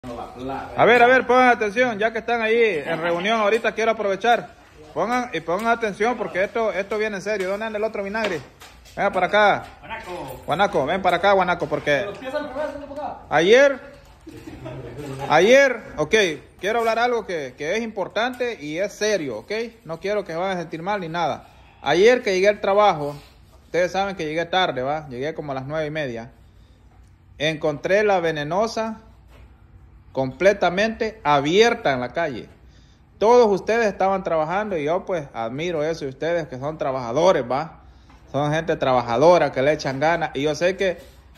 A ver, pongan atención, ya que están ahí en reunión, ahorita quiero aprovechar. Pongan atención porque esto viene en serio. ¿Dónde anda el otro vinagre? Venga para acá. Guanaco, ven para acá, Guanaco, porque ayer, ok, quiero hablar algo que es importante y es serio, ok. No quiero que se vayan a sentir mal ni nada. Ayer que llegué al trabajo, ustedes saben que llegué tarde, ¿va? Llegué como a las 9:30. Encontré la venenosa completamente abierta en la calle. Todos ustedes estaban trabajando y yo pues admiro eso de ustedes que son trabajadores, ¿va? Son gente trabajadora que le echan ganas y yo sé que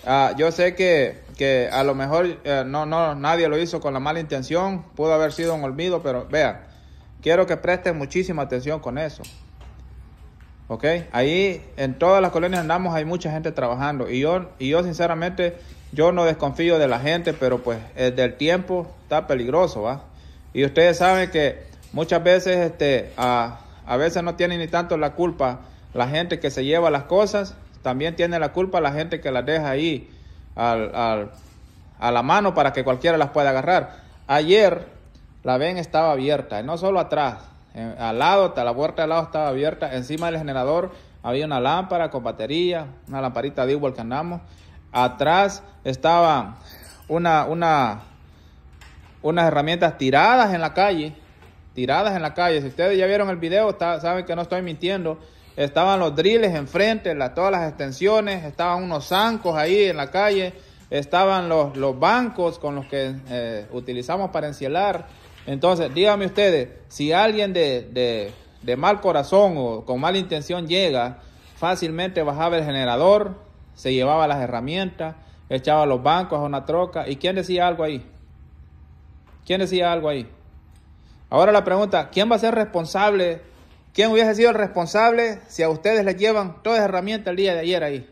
a lo mejor nadie lo hizo con la mala intención, pudo haber sido un olvido, pero vean, quiero que presten muchísima atención con eso. ¿Ok? Ahí en todas las colonias andamos, hay mucha gente trabajando y yo sinceramente, yo no desconfío de la gente, pero pues el del tiempo está peligroso, ¿va? Y ustedes saben que muchas veces a veces no tiene ni tanto la culpa la gente que se lleva las cosas, también tiene la culpa la gente que las deja ahí a la mano para que cualquiera las pueda agarrar. Ayer la ven estaba abierta, y no solo atrás, al lado, la puerta del lado estaba abierta, encima del generador había una lámpara con batería, una lamparita de igual que andamos. Atrás estaban unas herramientas tiradas en la calle. Si ustedes ya vieron el video, saben que no estoy mintiendo. Estaban los drills enfrente, todas las extensiones, estaban unos zancos ahí en la calle, estaban los bancos con los que utilizamos para encielar. Entonces, díganme ustedes, si alguien de mal corazón o con mala intención llega, fácilmente bajaba el generador, se llevaba las herramientas, echaba los bancos a una troca. ¿Y quién decía algo ahí? Ahora la pregunta, ¿quién va a ser responsable? ¿Quién hubiese sido el responsable si a ustedes les llevan todas las herramientas el día de ayer ahí?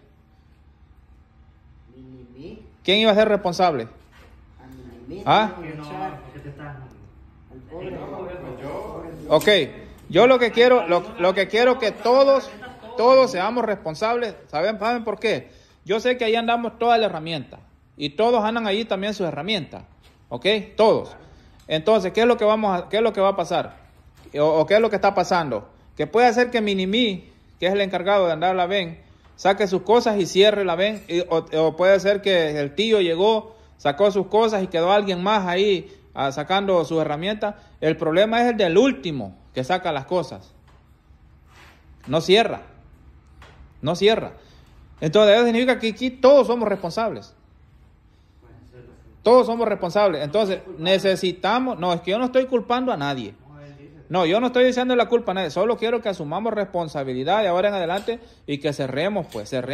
¿Quién iba a ser responsable? ¿Ah? Ok, yo lo que quiero que todos seamos responsables. ¿Saben por qué? Yo sé que ahí andamos todas las herramientas y todos andan ahí también sus herramientas, ¿ok? Todos. Entonces, ¿qué es lo que va a pasar? ¿O qué es lo que está pasando? Que puede ser que Minimí, que es el encargado de andar la ven, saque sus cosas y cierre la ven, o puede ser que el tío llegó, sacó sus cosas y quedó alguien más ahí sacando sus herramientas. El problema es el del último que saca las cosas. No cierra. Entonces eso significa que aquí todos somos responsables. Entonces necesitamos, no, es que yo no estoy culpando a nadie. No, yo no estoy diciendo la culpa a nadie, solo quiero que asumamos responsabilidad de ahora en adelante y que cerremos.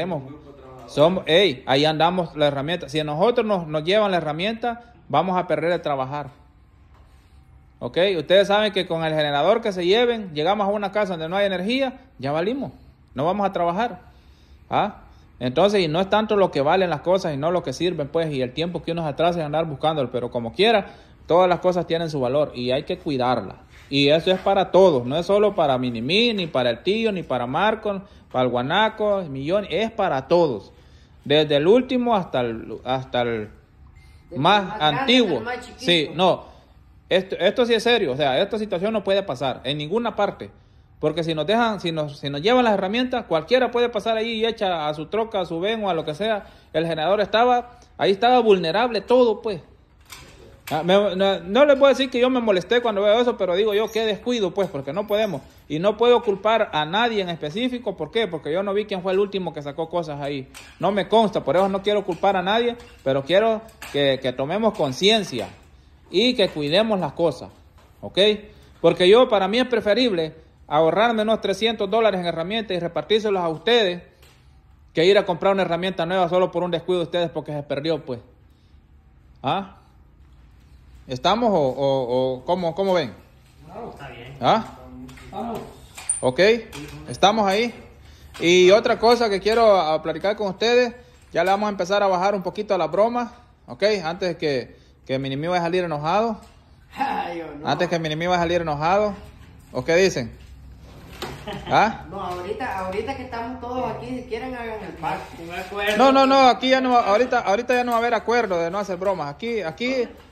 Ahí andamos la herramienta. Si a nosotros nos llevan la herramienta, vamos a perder el trabajar. ¿Ok? Ustedes saben que con el generador que se lleven, llegamos a una casa donde no hay energía, ya valimos, no vamos a trabajar. ¿Ah? Entonces, y no es tanto lo que valen las cosas y no lo que sirven, pues, y el tiempo que uno se atrasa en andar buscándolo, pero como quiera, todas las cosas tienen su valor y hay que cuidarlas. Y eso es para todos, no es solo para Minimí, ni para el tío, ni para Marco, para el Guanaco, el Millón, es para todos. Desde el último hasta el más antiguo. Sí, no, esto sí es serio, o sea, esta situación no puede pasar en ninguna parte. Porque si nos llevan las herramientas, cualquiera puede pasar ahí y echa a su troca, a su ven o a lo que sea. El generador estaba vulnerable todo, pues. No les puedo decir que yo me molesté cuando veo eso, pero digo yo, qué descuido, pues, porque no podemos. Y no puedo culpar a nadie en específico. ¿Por qué? Porque yo no vi quién fue el último que sacó cosas ahí. No me consta, por eso no quiero culpar a nadie, pero quiero que tomemos conciencia y que cuidemos las cosas, ¿ok? Porque para mí es preferible ahorrarme unos $300 en herramientas y repartírselas a ustedes que ir a comprar una herramienta nueva solo por un descuido de ustedes porque se perdió, pues. ¿Ah? ¿Estamos o cómo ven? No, está bien. ¿Ah? Vamos. Ok, estamos ahí. Y otra cosa que quiero platicar con ustedes, ya le vamos a empezar a bajar un poquito a la broma, ok, antes que Minimí vaya a salir enojado. Antes que Minimí vaya a salir enojado. ¿O qué dicen? ¿Ah? No, ahorita que estamos todos aquí, si quieren hagan el pacto. Un acuerdo. No, aquí ya no, ahorita ya no va a haber acuerdo de no hacer bromas. Aquí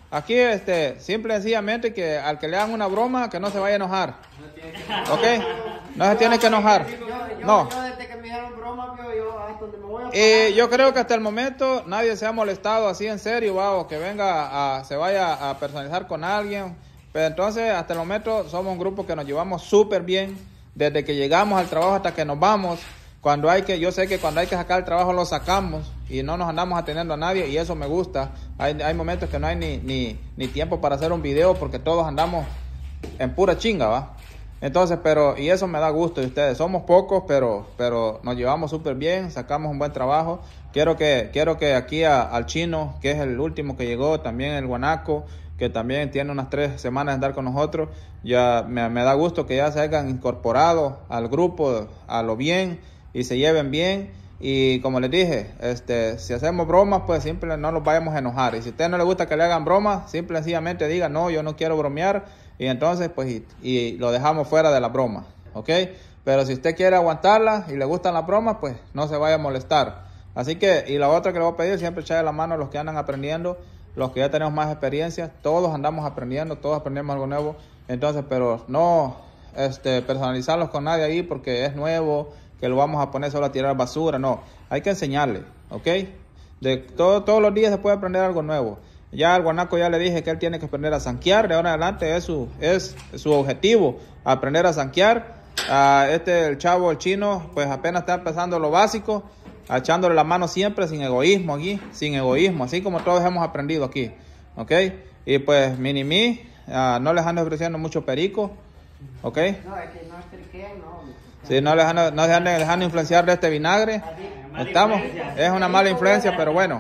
Aquí, simple y sencillamente que al que le hagan una broma, que no se vaya a enojar. ¿Ok? No se tiene que enojar. No. Yo desde que me dijeron broma, yo hasta donde me voy a parar. Yo creo que hasta el momento nadie se ha molestado así en serio, o que se vaya a personalizar con alguien. Pero entonces, hasta el momento, somos un grupo que nos llevamos súper bien. Desde que llegamos al trabajo hasta que nos vamos. Yo sé que cuando hay que sacar el trabajo lo sacamos y no nos andamos atendiendo a nadie y eso me gusta. Hay momentos que no hay ni tiempo para hacer un video porque todos andamos en pura chinga, ¿va? Entonces, y eso me da gusto de ustedes. Somos pocos, pero nos llevamos súper bien, sacamos un buen trabajo. Quiero que aquí al chino, que es el último que llegó, también el guanaco, que también tiene unas 3 semanas de andar con nosotros, ya me da gusto que ya se hayan incorporado al grupo a lo bien y se lleven bien. Y como les dije, si hacemos bromas, pues siempre no nos vayamos a enojar. Y si a usted no le gusta que le hagan bromas, simple y sencillamente diga, no, yo no quiero bromear. Y entonces, pues, y lo dejamos fuera de la broma, ¿ok? Pero si usted quiere aguantarla y le gustan las bromas, pues no se vaya a molestar. Así que, y la otra que le voy a pedir, siempre echarle la mano a los que andan aprendiendo, los que ya tenemos más experiencia. Todos andamos aprendiendo, todos aprendemos algo nuevo. Entonces, pero no personalizarlos con nadie ahí porque es nuevo, que lo vamos a poner solo a tirar basura. No, hay que enseñarle, ¿ok? Todos los días se puede aprender algo nuevo. Ya al guanaco ya le dije que él tiene que aprender a zanquear. De ahora en adelante es su objetivo, aprender a zanquear. El chavo, el chino, pues apenas está empezando lo básico, echándole la mano siempre sin egoísmo aquí, sin egoísmo, así como todos hemos aprendido aquí, ¿ok? Y pues mini-mí, no les ando ofreciendo mucho perico, ¿ok? No, es que no estriquen, no. Sí, no se anden dejando influenciar de este vinagre. Estamos, es una mala influencia, pero bueno.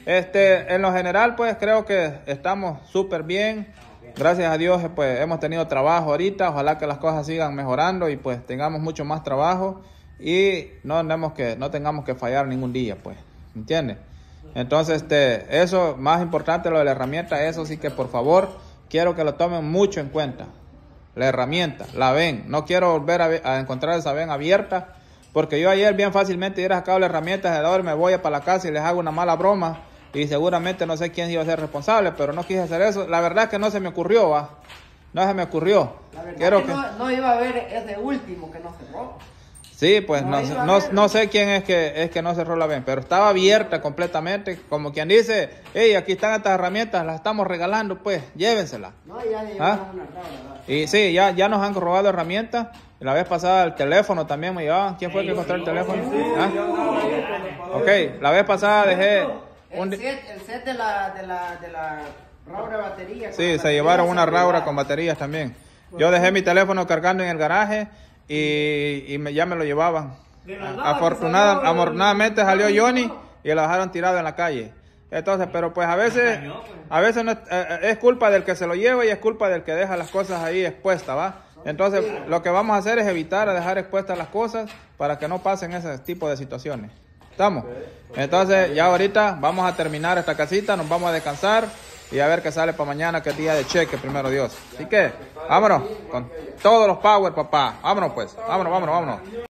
En lo general, pues creo que estamos súper bien. Gracias a Dios, pues hemos tenido trabajo ahorita. Ojalá que las cosas sigan mejorando y pues tengamos mucho más trabajo y no tengamos que fallar ningún día, pues. ¿Entiendes? Entonces, eso, más importante lo de la herramienta, eso sí que por favor, quiero que lo tomen mucho en cuenta. La herramienta, la ven. No quiero volver a encontrar esa ven abierta, porque yo ayer bien fácilmente hubiera sacado la herramienta, ahora me voy para la casa y les hago una mala broma y seguramente no sé quién iba a ser responsable, pero no quise hacer eso. La verdad es que no se me ocurrió, ¿va? No se me ocurrió. La verdad no iba a haber ese último que no cerró. Sí, pues no sé quién es que no cerró la ven, pero estaba abierta completamente, como quien dice, hey, aquí están estas herramientas, las estamos regalando, pues, llévenselas. No, ya llevaron una rara. Y sí, ya nos han robado herramientas. La vez pasada el teléfono también me llevaban. ¿Quién fue el que encontró el teléfono? Ok, la vez pasada dejé el set de la Raura batería. Sí, se llevaron una Raura con baterías también. Yo dejé mi teléfono cargando en el garaje y ya me lo llevaban. Afortunadamente salió Johnny y lo dejaron tirado en la calle. Entonces, pero pues a veces no es culpa del que se lo lleva y es culpa del que deja las cosas ahí expuestas, ¿va? Entonces, lo que vamos a hacer es evitar dejar expuestas las cosas para que no pasen ese tipo de situaciones. ¿Estamos? Entonces, ya ahorita vamos a terminar esta casita, nos vamos a descansar y a ver qué sale para mañana, que es día de cheque, primero Dios. Así que, vámonos, con todos los power, papá. Vámonos pues, vámonos.